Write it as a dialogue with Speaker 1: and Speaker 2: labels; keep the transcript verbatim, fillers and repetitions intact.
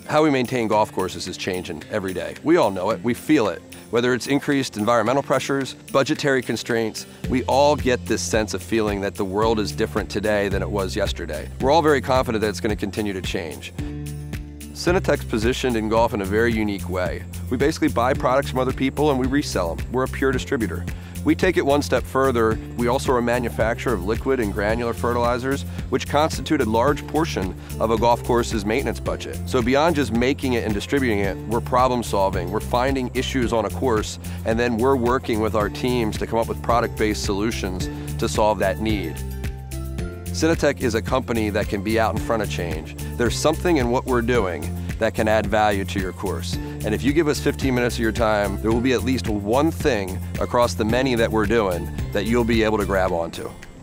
Speaker 1: How we maintain golf courses is changing every day. We all know it, we feel it. Whether it's increased environmental pressures, budgetary constraints, we all get this sense of feeling that the world is different today than it was yesterday. We're all very confident that it's going to continue to change. Synatek's positioned in golf in a very unique way. We basically buy products from other people and we resell them. We're a pure distributor. We take it one step further. We also are a manufacturer of liquid and granular fertilizers, which constitute a large portion of a golf course's maintenance budget. So beyond just making it and distributing it, we're problem solving. We're finding issues on a course, and then we're working with our teams to come up with product-based solutions to solve that need. Synatek is a company that can be out in front of change. There's something in what we're doing that can add value to your course. And if you give us fifteen minutes of your time, there will be at least one thing across the many that we're doing that you'll be able to grab onto.